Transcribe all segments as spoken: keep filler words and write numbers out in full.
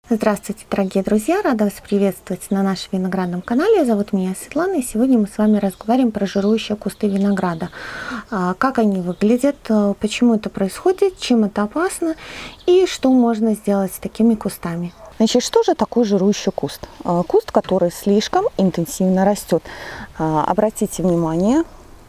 Здравствуйте, дорогие друзья! Рада вас приветствовать на нашем виноградном канале. Зовут меня Светлана, и сегодня мы с вами разговариваем про жирующие кусты винограда. Как они выглядят, почему это происходит, чем это опасно и что можно сделать с такими кустами. Значит, что же такое жирующий куст? Куст, который слишком интенсивно растет. Обратите внимание,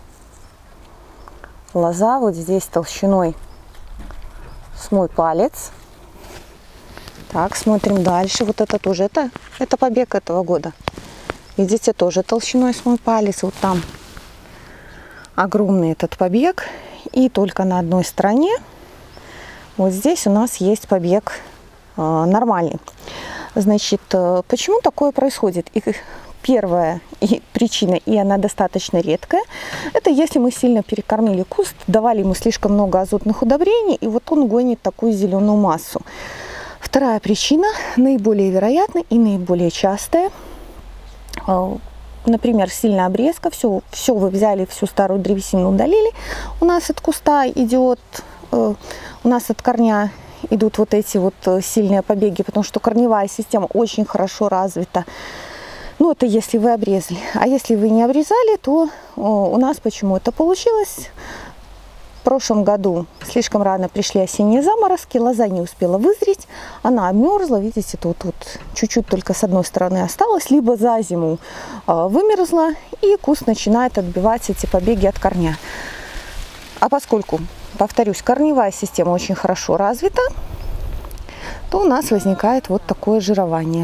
лоза вот здесь толщиной с мой палец. Так, смотрим дальше. Вот это тоже, это, это побег этого года. Видите, тоже толщиной с мой палец. Вот там огромный этот побег. И только на одной стороне, вот здесь у нас есть побег э, нормальный. Значит, э, почему такое происходит? И первая и причина, и она достаточно редкая, это если мы сильно перекормили куст, давали ему слишком много азотных удобрений, и вот он гонит такую зеленую массу. Вторая причина, наиболее вероятная и наиболее частая, например, сильная обрезка, все, все вы взяли, всю старую древесину удалили, у нас от куста идет, у нас от корня идут вот эти вот сильные побеги, потому что корневая система очень хорошо развита. Ну, это если вы обрезали. А если вы не обрезали, то у нас почему это получилось? В прошлом году слишком рано пришли осенние заморозки, лоза не успела вызреть, она обмерзла, видите, тут вот чуть-чуть только с одной стороны осталось, либо за зиму э, вымерзла, и куст начинает отбивать эти побеги от корня. А поскольку, повторюсь, корневая система очень хорошо развита, то у нас возникает вот такое жирование.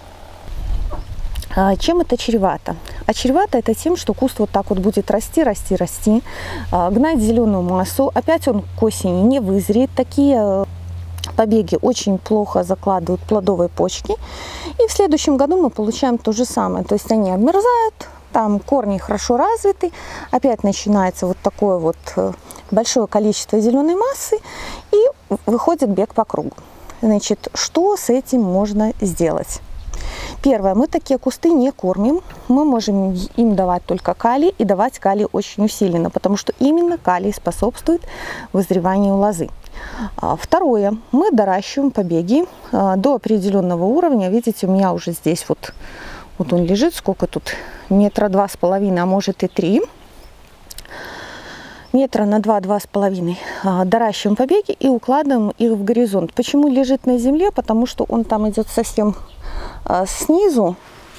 Чем это чревато? А чревато это тем, что куст вот так вот будет расти, расти, расти, гнать зеленую массу. Опять он к осени не вызреет. Такие побеги очень плохо закладывают плодовые почки. И в следующем году мы получаем то же самое. То есть они обмерзают, там корни хорошо развиты. Опять начинается вот такое вот большое количество зеленой массы. И выходит бег по кругу. Значит, что с этим можно сделать? Первое, мы такие кусты не кормим, мы можем им давать только калий, и давать калий очень усиленно, потому что именно калий способствует вызреванию лозы. Второе, мы доращиваем побеги до определенного уровня. Видите, у меня уже здесь вот, вот он лежит, сколько тут, метра два с половиной, а может и три. Метра на два-два с половиной доращиваем побеги и укладываем их в горизонт. Почему лежит на земле? Потому что он там идет совсем а, снизу.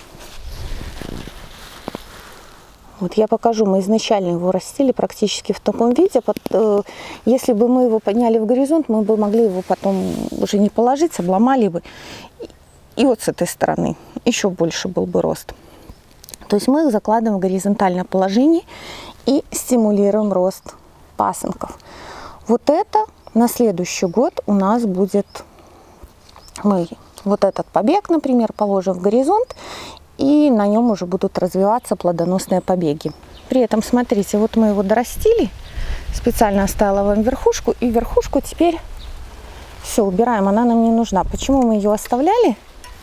Вот я покажу, мы изначально его растили практически в таком виде. Если бы мы его подняли в горизонт, мы бы могли его потом уже не положить, обломали бы. И вот с этой стороны еще больше был бы рост. То есть мы их закладываем в горизонтальное положение и стимулируем рост пасынков. Вот это на следующий год у нас будет, мы вот этот побег, например, положим в горизонт, и на нем уже будут развиваться плодоносные побеги. При этом, смотрите, вот мы его дорастили, специально оставила вам верхушку, и верхушку теперь все убираем, она нам не нужна. Почему мы ее оставляли?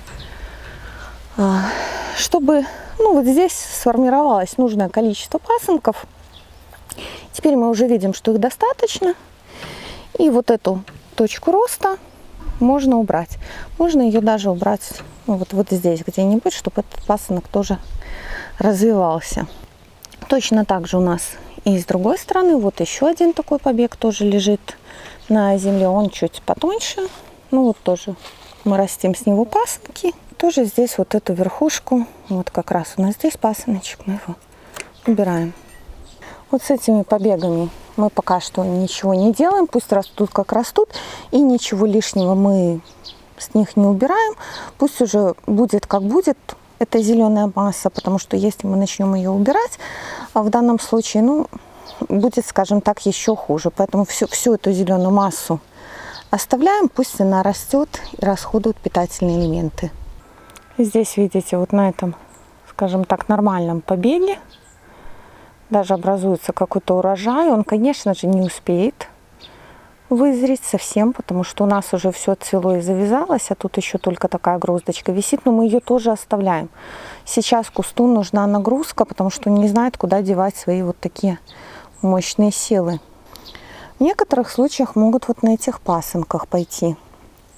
Чтобы, ну, вот здесь сформировалось нужное количество пасынков. Теперь мы уже видим, что их достаточно. И вот эту точку роста можно убрать. Можно ее даже убрать, ну, вот, вот здесь где-нибудь, чтобы этот пасынок тоже развивался. Точно так же у нас и с другой стороны. Вот еще один такой побег тоже лежит на земле. Он чуть потоньше. Ну вот тоже мы растим с него пасынки. Тоже здесь вот эту верхушку, вот как раз у нас здесь пасыночек, мы его убираем. Вот с этими побегами мы пока что ничего не делаем, пусть растут как растут, и ничего лишнего мы с них не убираем. Пусть уже будет как будет эта зеленая масса, потому что если мы начнем ее убирать, в данном случае, ну, будет, скажем так, еще хуже. Поэтому всю, всю эту зеленую массу оставляем, пусть она растет и расходует питательные элементы. Здесь, видите, вот на этом, скажем так, нормальном побеге даже образуется какой-то урожай. Он, конечно же, не успеет вызреть совсем, потому что у нас уже все цвело и завязалось, а тут еще только такая гроздочка висит, но мы ее тоже оставляем. Сейчас кусту нужна нагрузка, потому что он не знает, куда девать свои вот такие мощные силы. В некоторых случаях могут вот на этих пасынках пойти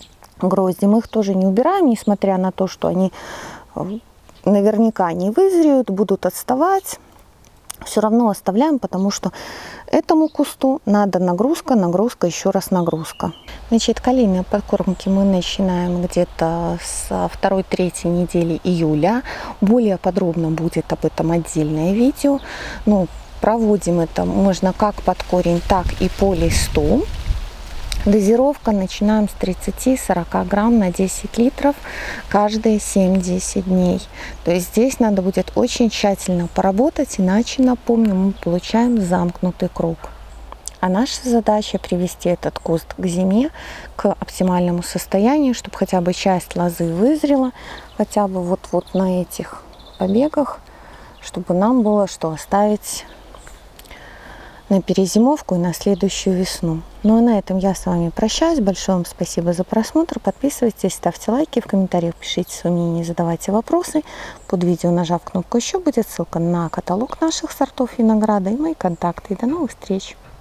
грозди. Мы их тоже не убираем, несмотря на то, что они наверняка не вызреют, будут отставать. Все равно оставляем, потому что этому кусту надо нагрузка, нагрузка, еще раз нагрузка. Значит, калийные подкормки мы начинаем где-то с второй-третьей недели июля. Более подробно будет об этом отдельное видео. Но проводим это можно как под корень, так и по листу. Дозировка начинаем с тридцати-сорока грамм на десять литров каждые семь-десять дней. То есть здесь надо будет очень тщательно поработать, иначе, напомню, мы получаем замкнутый круг. А наша задача привести этот куст к зиме, к оптимальному состоянию, чтобы хотя бы часть лозы вызрела, хотя бы вот, вот на этих побегах, чтобы нам было что оставить на перезимовку и на следующую весну. Ну а на этом я с вами прощаюсь. Большое вам спасибо за просмотр. Подписывайтесь, ставьте лайки, в комментариях пишите свои мнения, задавайте вопросы. Под видео, нажав кнопку «Еще», будет ссылка на каталог наших сортов винограда и мои контакты. И до новых встреч!